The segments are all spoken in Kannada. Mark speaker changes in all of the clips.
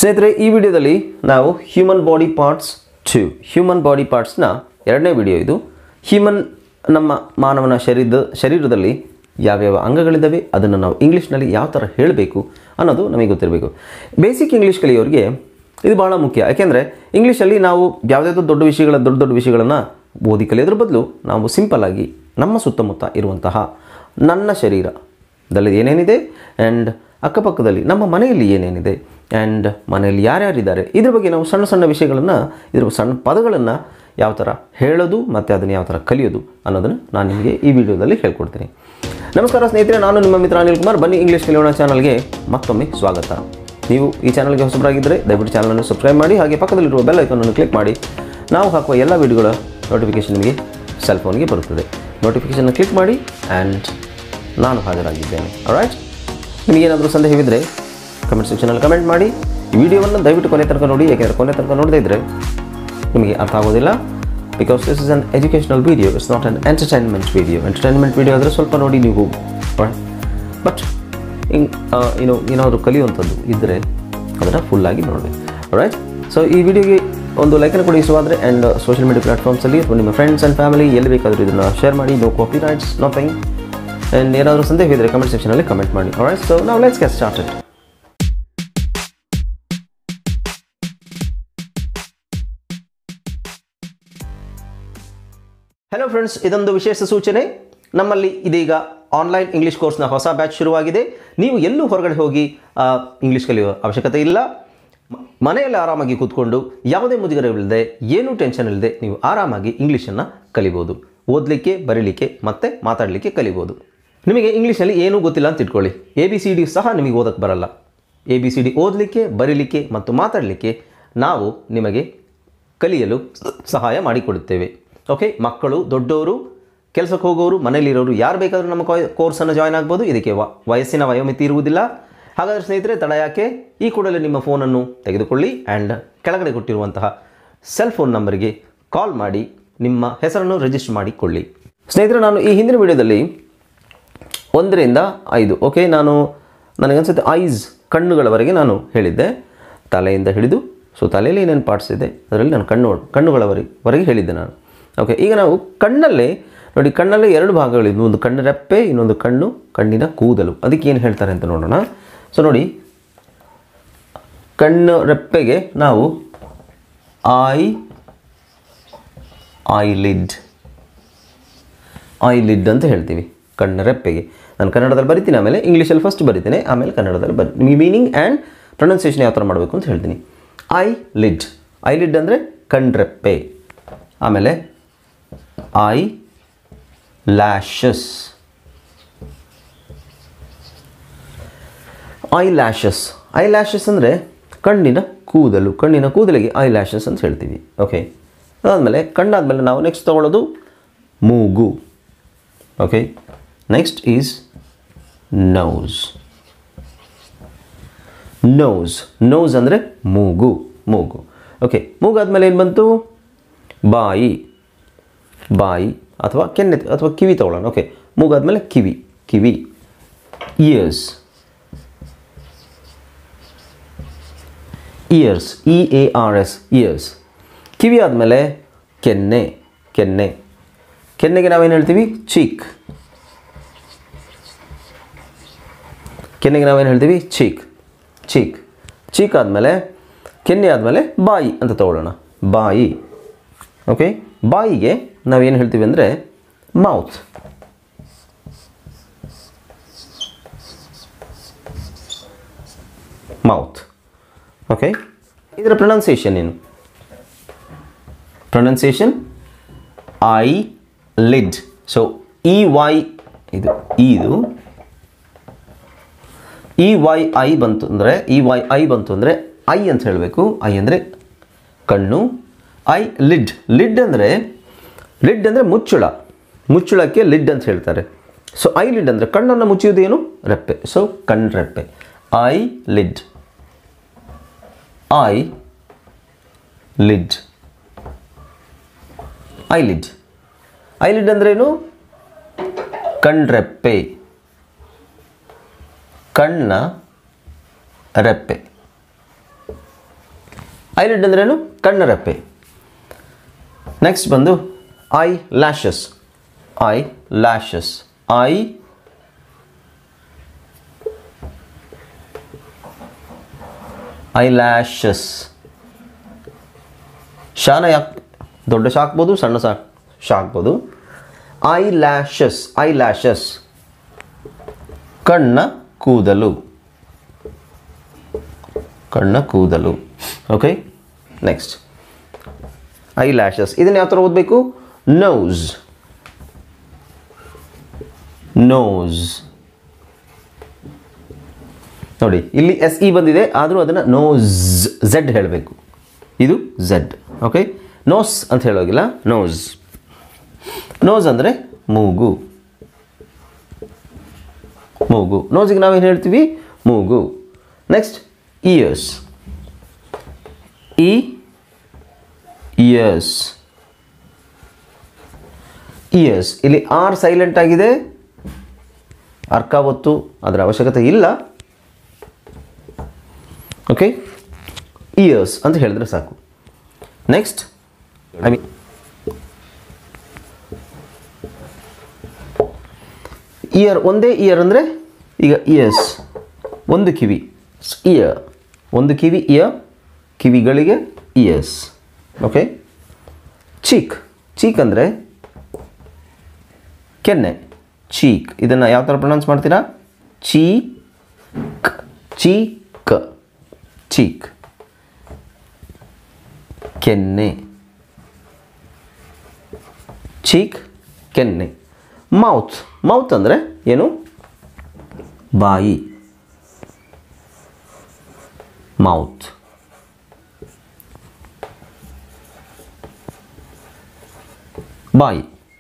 Speaker 1: ಸ್ನೇಹಿತರೆ, ಈ ವಿಡಿಯೋದಲ್ಲಿ ನಾವು human body parts 2 human body ಪಾರ್ಟ್ಸ್ನ ಎರಡನೇ ವಿಡಿಯೋ ಇದು. ನಮ್ಮ ಮಾನವನ ಶರೀರದಲ್ಲಿ ಯಾವ್ಯಾವ ಅಂಗಗಳಿದ್ದಾವೆ, ಅದನ್ನು ನಾವು ಇಂಗ್ಲೀಷ್ನಲ್ಲಿ ಯಾವ ಥರ ಹೇಳಬೇಕು ಅನ್ನೋದು ನಮಗೆ ಗೊತ್ತಿರಬೇಕು. ಬೇಸಿಕ್ ಇಂಗ್ಲೀಷ್ ಕಲಿಯೋರಿಗೆ ಇದು ಭಾಳ ಮುಖ್ಯ. ಯಾಕೆಂದರೆ ಇಂಗ್ಲೀಷಲ್ಲಿ ನಾವು ಯಾವುದಾದ್ರೂ ದೊಡ್ಡ ವಿಷಯಗಳನ್ನು ಓದಿ ಕಲಿಯೋದ್ರ ಬದಲು ನಾವು ಸಿಂಪಲ್ಲಾಗಿ ನಮ್ಮ ಸುತ್ತಮುತ್ತ ಇರುವಂತಹ ನನ್ನ ಶರೀರದಲ್ಲಿ ಏನೇನಿದೆ ಆ್ಯಂಡ್ ಅಕ್ಕಪಕ್ಕದಲ್ಲಿ ನಮ್ಮ ಮನೆಯಲ್ಲಿ ಏನೇನಿದೆ ಆ್ಯಂಡ್ ಮನೆಯಲ್ಲಿ ಯಾರ್ಯಾರಿದ್ದಾರೆ ಇದ್ರ ಬಗ್ಗೆ ನಾವು ಸಣ್ಣ ವಿಷಯಗಳನ್ನು, ಇದ್ರ ಸಣ್ಣ ಪದಗಳನ್ನು ಯಾವ ಥರ ಹೇಳೋದು ಮತ್ತು ಅದನ್ನು ಯಾವ ಥರ ಕಲಿಯೋದು ಅನ್ನೋದನ್ನು ನಾನು ನಿಮಗೆ ಈ ವಿಡಿಯೋದಲ್ಲಿ ಹೇಳ್ಕೊಡ್ತೀನಿ. ನಮಸ್ಕಾರ ಸ್ನೇಹಿತರೆ, ನಾನು ನಿಮ್ಮ ಮಿತ್ರ ಅನಿಲ್ಕುಮಾರ್. ಬನ್ನಿ ಇಂಗ್ಲೀಷ್ ಕಲಿಯೋಣ ಚಾನಲ್ಗೆ ಮತ್ತೊಮ್ಮೆ ಸ್ವಾಗತ. ನೀವು ಈ ಚಾನಲ್ಗೆ ಹೊಸಬರಾಗಿದ್ದರೆ ದಯವಿಟ್ಟು ಚಾನಲನ್ನು ಸಬ್ಸ್ಕ್ರೈಬ್ ಮಾಡಿ, ಹಾಗೆ ಪಕ್ಕದಲ್ಲಿರುವ ಬೆಲ್ ಐಕಾನನ್ನು ಕ್ಲಿಕ್ ಮಾಡಿ. ನಾವು ಹಾಕುವ ಎಲ್ಲ ವಿಡಿಯೋಗಳ ನೋಟಿಫಿಕೇಷನ್ ನಿಮಗೆ ಸೆಲ್ ಫೋನ್ಗೆ ಬರುತ್ತದೆ. ನೋಟಿಫಿಕೇಷನ್ನ ಕ್ಲಿಕ್ ಮಾಡಿ ಆ್ಯಂಡ್ ನಾನು ಹಾಜರಾಗಿದ್ದೇನೆ. ಆಲ್ರೈಟ್, ನಿಮಗೇನಾದರೂ ಸಂದೇಹವಿದ್ದರೆ ಕಮೆಂಟ್ ಸೆಕ್ಷನಲ್ಲಿ ಕಮೆಂಟ್ ಮಾಡಿ. ಈ ವಿಡಿಯೋವನ್ನು ದಯವಿಟ್ಟು ಕೊನೆ ತನಕ ನೋಡಿ, ಯಾಕೆಂದರೆ ಕೊನೆ ತನಕ ನೋಡದೇ ಇದ್ದರೆ ನಿಮಗೆ ಅರ್ಥ ಆಗೋದಿಲ್ಲ. Because this is an educational video, it's not an entertainment video ಆದರೆ ಸ್ವಲ್ಪ ನೋಡಿ ನೀವು. ಬಟ್ ಏನಾದರೂ ಕಲಿಯುವಂಥದ್ದು ಇದ್ದರೆ ಅದನ್ನು ಫುಲ್ಲಾಗಿ ನೋಡಬೇಕು. ರೈಟ್, ಸೊ ಈ ವಿಡಿಯೋಗೆ ಒಂದು ಲೈಕನ್ನು ಕೊಡಿ ಇಷ್ಟವಾದರೆ. ಆ್ಯಂಡ್ ಸೋಷಿಯಲ್ ಮೀಡಿಯಾ ಪ್ಲಾಟ್ಫಾರ್ಮ್ಸಲ್ಲಿ ಅಥವಾ ನಿಮ್ಮ ಫ್ರೆಂಡ್ಸ್ ಆ್ಯಂಡ್ ಫ್ಯಾಮಿಲಿ ಎಲ್ಲಿ ಬೇಕಾದರೂ ಇದನ್ನು ಶೇರ್ ಮಾಡಿ. No copyrights, nothing. And ಏನಾದರೂ ಸಂದೇಹ ಇದ್ದರೆ ಕಮೆಂಟ್ ಸೆಕ್ಷನಲ್ಲಿ ಕಮೆಂಟ್ ಮಾಡಿ. ಆಲ್ರೈಟ್, ಸೊ ನಾವು let's get started. Hello friends, ಇದೊಂದು ವಿಶೇಷ ಸೂಚನೆ. ನಮ್ಮಲ್ಲಿ ಇದೀಗ ಆನ್ಲೈನ್ ಇಂಗ್ಲೀಷ್ ಕೋರ್ಸ್ನ ಹೊಸ ಬ್ಯಾಚ್ ಶುರುವಾಗಿದೆ. ನೀವು ಎಲ್ಲೂ ಹೊರಗಡೆ ಹೋಗಿ ಇಂಗ್ಲೀಷ್ ಕಲಿಯುವ ಅವಶ್ಯಕತೆ ಇಲ್ಲ. ಮನೆಯಲ್ಲಿ ಆರಾಮಾಗಿ ಕೂತ್ಕೊಂಡು ಯಾವುದೇ ಮುಜುಗರವಿಲ್ಲದೆ, ಏನೂ ಟೆನ್ಷನ್ ಇಲ್ಲದೆ ನೀವು ಆರಾಮಾಗಿ ಇಂಗ್ಲೀಷನ್ನು ಕಲಿಬೋದು. ಓದಲಿಕ್ಕೆ, ಬರೀಲಿಕ್ಕೆ ಮತ್ತು ಮಾತಾಡಲಿಕ್ಕೆ ಕಲಿಬೋದು. ನಿಮಗೆ ಇಂಗ್ಲೀಷಲ್ಲಿ ಏನೂ ಗೊತ್ತಿಲ್ಲ ಅಂತ ಇಟ್ಕೊಳ್ಳಿ, ABCD ಸಹ ನಿಮಗೆ ಓದಕ್ಕೆ ಬರಲ್ಲ. ABCD ಓದಲಿಕ್ಕೆ, ಬರೀಲಿಕ್ಕೆ ಮತ್ತು ಮಾತಾಡಲಿಕ್ಕೆ ನಾವು ನಿಮಗೆ ಕಲಿಯಲು ಸಹಾಯ ಮಾಡಿಕೊಡುತ್ತೇವೆ. ಓಕೆ, ಮಕ್ಕಳು, ದೊಡ್ಡವರು, ಕೆಲಸಕ್ಕೆ ಹೋಗೋರು, ಮನೆಯಲ್ಲಿರೋರು ಯಾರು ಬೇಕಾದರೂ ನಮ್ಮ ಕೋರ್ಸನ್ನು ಜಾಯ್ನ್ ಆಗ್ಬೋದು. ಇದಕ್ಕೆ ವಯಸ್ಸಿನ ವಯೋಮಿತಿ ಇರುವುದಿಲ್ಲ. ಹಾಗಾದರೆ ಸ್ನೇಹಿತರೆ, ತಡ ಯಾಕೆ, ಈ ಕೂಡಲೇ ನಿಮ್ಮ ಫೋನನ್ನು ತೆಗೆದುಕೊಳ್ಳಿ ಆ್ಯಂಡ್ ಕೆಳಗಡೆ ಕೊಟ್ಟಿರುವಂತಹ ಸೆಲ್ ಫೋನ್ ನಂಬರ್ಗೆ ಕಾಲ್ ಮಾಡಿ ನಿಮ್ಮ ಹೆಸರನ್ನು ರಿಜಿಸ್ಟರ್ ಮಾಡಿಕೊಳ್ಳಿ. ಸ್ನೇಹಿತರೆ, ನಾನು ಈ ಹಿಂದಿನ ವಿಡಿಯೋದಲ್ಲಿ 1 ರಿಂದ 5, ಓಕೆ, ನನಗನ್ಸುತ್ತೆ ಐಸ್, ಕಣ್ಣುಗಳವರೆಗೆ ನಾನು ಹೇಳಿದ್ದೆ. ತಲೆಯಿಂದ ಹಿಡಿದು, ಸೊ ತಲೆಯಲ್ಲಿ ಏನೇನು ಪಾರ್ಟ್ಸ್ ಇದೆ ಅದರಲ್ಲಿ ನಾನು ಕಣ್ಣುಗಳವರೆಗೆ ಹೇಳಿದ್ದೆ ನಾನು. ಓಕೆ, ಈಗ ನಾವು ಕಣ್ಣಲ್ಲೇ ನೋಡಿ, ಕಣ್ಣಲ್ಲೇ 2 ಭಾಗಗಳಿವೆ. ಒಂದು ಕಣ್ಣು ರೆಪ್ಪೆ, ಇನ್ನೊಂದು ಕಣ್ಣಿನ ಕೂದಲು. ಅದಕ್ಕೆ ಏನು ಹೇಳ್ತಾರೆ ಅಂತ ನೋಡೋಣ. ಸೊ ನೋಡಿ, ಕಣ್ಣು ರೆಪ್ಪೆಗೆ ನಾವು ಐಲಿಡ್ ಅಂತ ಹೇಳ್ತೀವಿ. ಕಣ್ಣು ರೆಪ್ಪೆಗೆ ನಾನು ಕನ್ನಡದಲ್ಲಿ ಬರಿತೀನಿ, ಆಮೇಲೆ ಇಂಗ್ಲೀಷಲ್ಲಿ ಫಸ್ಟ್ ಬರಿತೀನಿ, ಆಮೇಲೆ ಕನ್ನಡದಲ್ಲಿ ನಿಮಗೆ ಮೀನಿಂಗ್ ಆ್ಯಂಡ್ ಪ್ರೊನೌನ್ಸಿಯೇಷನ್ ಯಾವ ಥರ ಮಾಡಬೇಕು ಅಂತ ಹೇಳ್ತೀನಿ. ಐಲಿಡ್ ಅಂದರೆ ಕಣ್ರೆಪ್ಪೆ. ಆಮೇಲೆ ಐಲ್ಯಾಶಸ್ ಅಂದರೆ ಕಣ್ಣಿನ ಕೂದಲಿಗೆ ಐಲ್ಯಾಶಸ್ ಅಂತ ಹೇಳ್ತೀವಿ. ಓಕೆ, ಅದಾದಮೇಲೆ ಕಣ್ಣಾದಮೇಲೆ ನಾವು ನೆಕ್ಸ್ಟ್ ತೊಗೊಳ್ಳೋದು ಮೂಗು. ಓಕೆ, ನೆಕ್ಸ್ಟ್ ಈಸ್ ನೋಸ್ ಅಂದರೆ ಮೂಗು. ಓಕೆ, ಮೂಗಾದ್ಮೇಲೆ ಏನು ಬಂತು? ಬಾಯಿ ಅಥವಾ ಕೆನ್ನೆ ಅಥವಾ ಕಿವಿ ತೊಗೊಳ್ಳೋಣ. ಓಕೆ, ಮೂಗಾದ್ಮೇಲೆ ಕಿವಿ. Ears, EARS, ears. ಕಿವಿ ಆದಮೇಲೆ ಕೆನ್ನೆಗೆ ನಾವೇನು ಹೇಳ್ತೀವಿ? ಚೀಕ್ ಆದಮೇಲೆ, ಕೆನ್ನೆ ಆದಮೇಲೆ ಬಾಯಿ ಅಂತ ತೊಗೊಳ್ಳೋಣ. ಬಾಯಿ. ಓಕೆ, ಬಾಯಿಗೆ ನಾವೇನು ಹೇಳ್ತೀವಿ ಅಂದರೆ ಮೌತ್. ಓಕೆ, ಇದರ ಪ್ರೊನೌನ್ಸಿಯೇಷನ್ ಏನು? ಐಲಿಡ್. ಸೊ EYI ಬಂತು ಅಂದರೆ ಐ ಅಂತ ಹೇಳಬೇಕು. ಐ ಅಂದರೆ ಕಣ್ಣು. ಲಿಡ್ ಅಂದರೆ ಮುಚ್ಚಳಕ್ಕೆ ಲಿಡ್ ಅಂತ ಹೇಳ್ತಾರೆ. ಸೊ ಐಲಿಡ್ ಅಂದರೆ ಕಣ್ಣನ್ನು ಮುಚ್ಚುವುದೇನು? ರೆಪ್ಪೆ. So ಕಣ್ರೆಪ್ಪೆ, eyelid. ಐಲಿಡ್ ಅಂದ್ರೇನು? ಕಣ್ರೆಪ್ಪೆ, ಕಣ್ಣ ರೆಪ್ಪೆ. ಐಲಿಡ್ ಅಂದ್ರೇನು? ಕಣ್ಣರೆಪ್ಪೆ. ನೆಕ್ಸ್ಟ್ ಬಂದು eyelashes. Eyelashes. Eyelashes. ಶಾನ ಯಾಕೆ ದೊಡ್ಡ ಶಾ ಹಾಕ್ಬೋದು, ಸಣ್ಣ ಶಾ ಹಾಕ್ಬೋದು. I lashes. ಐ ಲ್ಯಾಶಸ್ ಕಣ್ಣ ಕೂದಲು. ಕಣ್ಣ ಕೂದಲು. Okay, next eyelashes. ಇದನ್ನು ಯಾವ ಥರ ಓದಬೇಕು? ನೋಸ್. ನೋಸ್. ನೋಡಿ ಇಲ್ಲಿ ಎಸ್ ಇ ಬಂದಿದೆ, ಆದರೂ ಅದನ್ನು ನೋಸ್ ಝೆಡ್ ಹೇಳಬೇಕು. ಇದು ಝೆಡ್. ಓಕೆ, ನೋಸ್ ಅಂತ ಹೇಳೋಗಿಲ್ಲ, ನೋಸ್. ನೋಸ್ ಅಂದರೆ ಮೂಗು. ಮೂಗು. ನೋಸಿಗೆ ನಾವೇನು ಹೇಳ್ತೀವಿ? ಮೂಗು. Next ears. ಇಯರ್ಸ್. ಇಯರ್ಸ್. ಇಲ್ಲಿ ಆರ್ ಸೈಲೆಂಟ್ ಆಗಿದೆ, ಅರ್ಕ ಒತ್ತು ಅದರ ಅವಶ್ಯಕತೆ ಇಲ್ಲ. ಓಕೆ, ಇಯರ್ಸ್ ಅಂತ ಹೇಳಿದ್ರೆ ಸಾಕು. Next I mean ear. ಒಂದೇ ಇಯರ್ ಅಂದರೆ ಈಗ ಇಯರ್ಸ್ ಒಂದು ಕಿವಿ, ಇಯರ್ ಒಂದು ಕಿವಿ, ಇಯರ್ ಕಿವಿಗಳಿಗೆ ಇಯರ್ಸ್. Okay, cheek. ಚೀಕ್ ಅಂದರೆ ಕೆನ್ನೆ. ಚೀಕ್. ಇದನ್ನು ಯಾವ ಥರ ಪ್ರೊನೌನ್ಸ್ ಮಾಡ್ತೀರಾ? ಚೀಕ್. ಚೀಕ್. ಚೀಕ್. ಕೆನ್ನೆ. ಚೀಕ್, ಕೆನ್ನೆ. ಮೌತ್. ಮೌತ್ ಅಂದರೆ ಏನು? ಬಾಯಿ. ಮೌತ್. ಬಾಯಿ.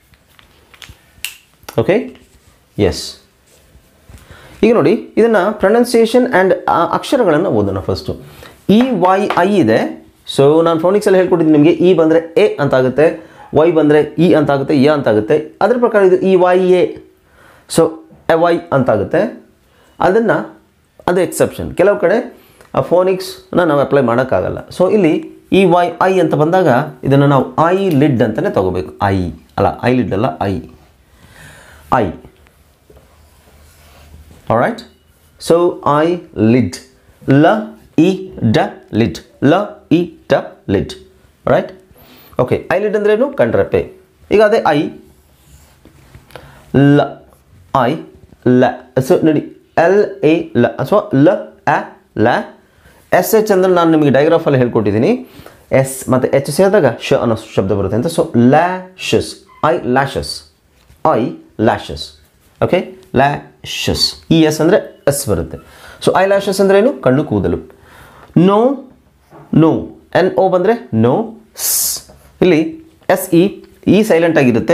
Speaker 1: Okay, yes. ಈಗ ನೋಡಿ, ಇದನ್ನು ಪ್ರೊನೌನ್ಸಿಯೇಷನ್ ಆ್ಯಂಡ್ ಅಕ್ಷರಗಳನ್ನು ಓದೋಣ. ಫಸ್ಟು ಇ ವೈ ಐ ಇದೆ. ಸೊ ನಾನು ಫೋನಿಕ್ಸಲ್ಲಿ ಹೇಳ್ಕೊಟ್ಟಿದ್ದೀನಿ ನಿಮಗೆ. ಇ ಬಂದರೆ ಎ ಅಂತಾಗುತ್ತೆ, ವೈ ಬಂದರೆ ಇ ಅಂತಾಗುತ್ತೆ, ಯ ಅಂತಾಗುತ್ತೆ. ಅದರ ಪ್ರಕಾರ ಇದು E Y A. So A Y ಅಂತಾಗುತ್ತೆ. ಅದು ಎಕ್ಸೆಪ್ಷನ್. ಕೆಲವು ಕಡೆ ಆ ಫೋನಿಕ್ಸ್ನ ನಾವು ಅಪ್ಲೈ ಮಾಡೋಕ್ಕಾಗಲ್ಲ. ಸೊ ಇಲ್ಲಿ ಇ ವೈ ಐ ಅಂತ ಬಂದಾಗ ಇದನ್ನು ನಾವು ಐ ಲಿಡ್ ಅಂತಲೇ ತೊಗೋಬೇಕು. ಐ ಅಲ್ಲ, ಐ ಲಿಡ್ ಅಲ್ಲ, eye. Eye. Alright. So eyelid. ಲ ಇ ಡ ಲಿಡ್. ಲ ಇ ಡ lid. Right. Okay, eyelid ಅಂದ್ರೇನು? ಕಣ್ರೆಪ್ಪೆ. ಈಗ ಅದೇ ಐ ಲ. ಐ ಲ. ಸೊ ನೋಡಿ, ಎಲ್ ಎ ಲ ಅಥವಾ ಲ ಎ ಲ. ಎಸ್ ಎಚ್ ಅಂದರೆ ನಾನು ನಿಮಗೆ ಡೈಗ್ರಾಫಲ್ಲಿ ಹೇಳ್ಕೊಟ್ಟಿದ್ದೀನಿ. ಎಸ್ ಮತ್ತು ಎಚ್ ಸೇರಿದಾಗ ಶ ಅನ್ನೋ ಶಬ್ದ ಬರುತ್ತೆ ಅಂತ. So lashes. Eyelashes. Eyelashes. Okay, lashes. E S ಅಂದರೆ ಎಸ್ ಬರುತ್ತೆ. ಸೊ ಐ ಲ್ಯಾಶಸ್ ಅಂದರೆ ಏನು? ಕಣ್ಣು ಕೂದಲು. ನೋ. ನೋ. ಎನ್ ಓ ಬಂದರೆ ನೋ. ಸ್. ಇಲ್ಲಿ ಎಸ್ ಇ ಸೈಲೆಂಟ್ ಆಗಿರುತ್ತೆ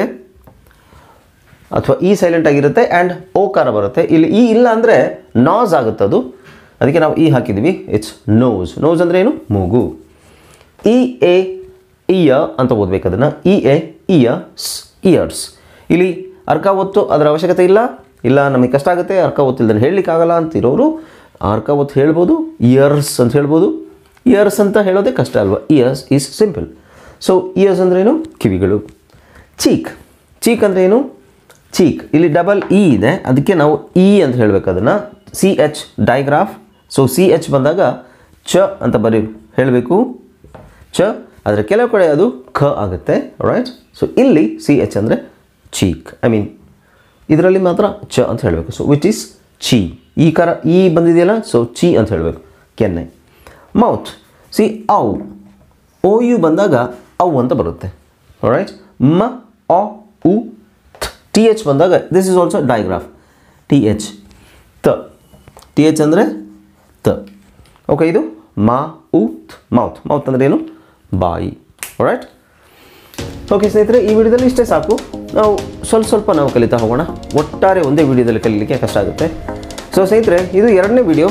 Speaker 1: ಅಥವಾ ಇ ಸೈಲೆಂಟ್ ಆಗಿರುತ್ತೆ ಆ್ಯಂಡ್ ಓಕಾರ ಬರುತ್ತೆ. ಇಲ್ಲಿ ಇ ಇಲ್ಲ ಅಂದರೆ ನಾಸ್ ಆಗುತ್ತೆ ಅದು, ಅದಕ್ಕೆ ನಾವು ಇ ಹಾಕಿದ್ದೀವಿ. It's nose. ನೋಸ್ ಅಂದರೆ ಏನು? ಮೂಗು. ಇ ಎ ಇಯ ಅಂತ ಓದಬೇಕು ಅದನ್ನು. E A ears. ಇಯರ್ಸ್. ಇಲ್ಲಿ ಅರ್ಕ ಒತ್ತು ಅದರ ಅವಶ್ಯಕತೆ ಇಲ್ಲ. ನಮಗೆ ಕಷ್ಟ ಆಗುತ್ತೆ, ಅರ್ಕ ಒತ್ತಿಲ್ದನ್ನು ಹೇಳಲಿಕ್ಕಾಗಲ್ಲ ಅಂತಿರೋರು ಅರ್ಕ ಒತ್ತು ಹೇಳ್ಬೋದು. ಇಯರ್ಸ್ ಅಂತ ಹೇಳ್ಬೋದು. ಇಯರ್ಸ್ ಅಂತ ಹೇಳೋದೇ ಕಷ್ಟ ಅಲ್ವಾ? Ears is simple. So ears ಅಂದರೆ ಏನು? ಕಿವಿಗಳು. ಚೀಕ್. ಚೀಕ್ ಅಂದರೆ ಏನು? ಚೀಕ್. ಇಲ್ಲಿ ಡಬಲ್ ಇ ಇದೆ, ಅದಕ್ಕೆ ನಾವು ಇ ಅಂತ ಹೇಳಬೇಕು ಅದನ್ನು. C H digraph. So C H ಬಂದಾಗ ಚ ಅಂತ ಹೇಳಬೇಕು. ಚ. ಆದರೆ ಕೆಲವು ಕಡೆ ಅದು ಖ ಆಗುತ್ತೆ. ರೈಟ್. ಸೊ ಇಲ್ಲಿ ಸಿ ಎಚ್ ಅಂದರೆ ಚೀಕ್. ಐ ಮೀನ್ ಇದರಲ್ಲಿ ಮಾತ್ರ ಚ ಅಂತ ಹೇಳಬೇಕು. ಸೊ ವಿಚ್ ಈಸ್ ಚಿ. ಈ ಕರ ಈ ಬಂದಿದೆಯಲ್ಲ, ಸೊ ಚಿ ಅಂತ ಹೇಳಬೇಕು. ಕೆನ್ನೆ. ಮೌತ್. ಸಿ ಔ. ಓ ಯು ಬಂದಾಗ ಔ ಅಂತ ಬರುತ್ತೆ. ರೈಟ್. ಮ ಅ ಉ ಥ. ಟಿ ಎಚ್ ಬಂದಾಗ this is also digraph. T H. ತ. ಟಿ ಎಚ್ ಅಂದರೆ ತ. ಓಕೆ, ಇದು ಮಾ ಉ ಥ. ಮೌತ್. ಮೌತ್ ಅಂದರೆ ಏನು? ಬಾಯಿ. ರೈಟ್. ಓಕೆ ಸ್ನೇಹಿತರೆ, ಈ ವಿಡಿಯೋದಲ್ಲಿ ಇಷ್ಟೇ ಸಾಕು. ನಾವು ಸ್ವಲ್ಪ ನಾವು ಕಲಿತಾ ಹೋಗೋಣ. ಒಟ್ಟಾರೆ ಒಂದೇ ವಿಡಿಯೋದಲ್ಲಿ ಕಲೀಲಿಕ್ಕೆ ಕಷ್ಟ ಆಗುತ್ತೆ. ಸೊ ಸ್ನೇಹಿತರೆ, ಇದು ಎರಡನೇ ವಿಡಿಯೋ.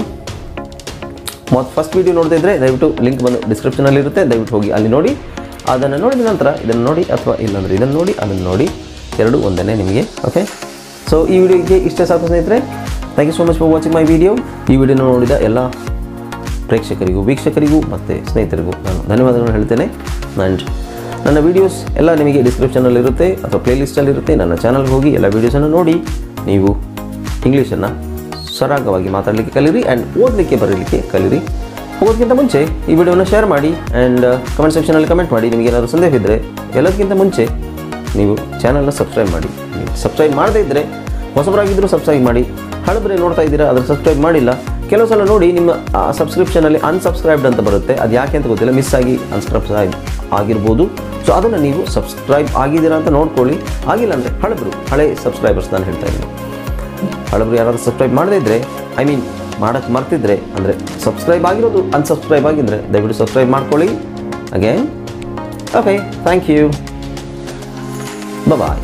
Speaker 1: ಫಸ್ಟ್ ವಿಡಿಯೋ ನೋಡದೇ ಇದ್ದರೆ ದಯವಿಟ್ಟು ಲಿಂಕ್ ಬಂದು ಡಿಸ್ಕ್ರಿಪ್ಷನಲ್ಲಿರುತ್ತೆ, ದಯವಿಟ್ಟು ಹೋಗಿ ಅಲ್ಲಿ ನೋಡಿ. ಅದನ್ನು ನೋಡಿದ ನಂತರ ಇದನ್ನು ನೋಡಿ, ಅಥವಾ ಇಲ್ಲಾಂದರೆ ಇದನ್ನು ನೋಡಿ, ಅದನ್ನು ನೋಡಿ. ಎರಡು ಒಂದೇ ನಿಮಗೆ. ಓಕೆ, ಸೊ ಈ ವಿಡಿಯೋಗೆ ಇಷ್ಟೇ ಸಾಕು ಸ್ನೇಹಿತರೆ. Thank you so much for watching my video. ಈ ವಿಡಿಯೋನ ನೋಡಿದ ಎಲ್ಲ ಪ್ರೇಕ್ಷಕರಿಗೂ ವೀಕ್ಷಕರಿಗೂ ಮತ್ತು ಸ್ನೇಹಿತರಿಗೂ ನಾನು ಧನ್ಯವಾದಗಳನ್ನು ಹೇಳ್ತೇನೆ. ಆ್ಯಂಡ್ ನನ್ನ ವೀಡಿಯೋಸ್ ಎಲ್ಲ ನಿಮಗೆ ಡಿಸ್ಕ್ರಿಪ್ಷನಲ್ಲಿರುತ್ತೆ ಅಥವಾ ಪ್ಲೇಲಿಸ್ಟಲ್ಲಿರುತ್ತೆ. ನನ್ನ ಚಾನಲ್ಗೆ ಹೋಗಿ ಎಲ್ಲ ವೀಡಿಯೋಸನ್ನು ನೋಡಿ ನೀವು ಇಂಗ್ಲೀಷನ್ನು ಸರಾಗವಾಗಿ ಮಾತಾಡಲಿಕ್ಕೆ ಕಲೀರಿ ಆ್ಯಂಡ್ ಓದಲಿಕ್ಕೆ ಬರೀಲಿಕ್ಕೆ ಕಲೀರಿ. ಹೋಗೋದಕ್ಕಿಂತ ಮುಂಚೆ ಈ ವಿಡಿಯೋನ ಶೇರ್ ಮಾಡಿ ಆ್ಯಂಡ್ ಕಮೆಂಟ್ ಸೆಕ್ಷನಲ್ಲಿ ಕಮೆಂಟ್ ಮಾಡಿ. ನಿಮಗೆ ಏನಾದರೂ ಸಂದೇಹ ಇದ್ದರೆ ಎಲ್ಲದಕ್ಕಿಂತ ಮುಂಚೆ ನೀವು ಚಾನಲ್ನ ಸಬ್ಸ್ಕ್ರೈಬ್ ಮಾಡಿ. ನೀವು ಸಬ್ಸ್ಕ್ರೈಬ್ ಮಾಡದೇ ಇದ್ದರೆ ಹೊಸಬರಾಗಿದ್ದರೂ ಸಬ್ಸ್ಕ್ರೈಬ್ ಮಾಡಿ. ಹಳಬರೇ ನೋಡ್ತಾ ಇದ್ದೀರಾ ಆದರೆ ಸಬ್ಸ್ಕ್ರೈಬ್ ಮಾಡಿಲ್ಲ, ಕೆಲವು ಸಲ ನೋಡಿ ನಿಮ್ಮ ಸಬ್ಸ್ಕ್ರಿಪ್ಷನಲ್ಲಿ ಅನ್ಸಬ್ಸ್ಕ್ರೈಬ್ಡ್ ಅಂತ ಬರುತ್ತೆ. ಅದು ಯಾಕೆ ಅಂತ ಗೊತ್ತಿಲ್ಲ, ಮಿಸ್ ಆಗಿ ಅನ್ಸಬ್ಸ್ಕ್ರೈಬ್ ಆಗಿರ್ಬೋದು. ಸೊ ಅದನ್ನು ನೀವು ಸಬ್ಸ್ಕ್ರೈಬ್ ಆಗಿದ್ದೀರಾ ಅಂತ ನೋಡ್ಕೊಳ್ಳಿ. ಆಗಿಲ್ಲ ಅಂದರೆ ಹಳೆ ಸಬ್ಸ್ಕ್ರೈಬರ್ಸ್ ನಾನು ಹೇಳ್ತಾ ಇದ್ದೀನಿ. ಹಳಬರು ಯಾರಾದರೂ ಸಬ್ಸ್ಕ್ರೈಬ್ ಮಾಡದೇ ಇದ್ದರೆ ಮಾಡೋಕ್ಕೆ ಮರ್ತಿದ್ರೆ ಅಂದರೆ ಸಬ್ಸ್ಕ್ರೈಬ್ ಆಗಿರೋದು ಅನ್ಸಬ್ಸ್ಕ್ರೈಬ್ ಆಗಿದ್ದರೆ ದಯವಿಟ್ಟು ಸಬ್ಸ್ಕ್ರೈಬ್ ಮಾಡ್ಕೊಳ್ಳಿ. Again okay, thank you, bye.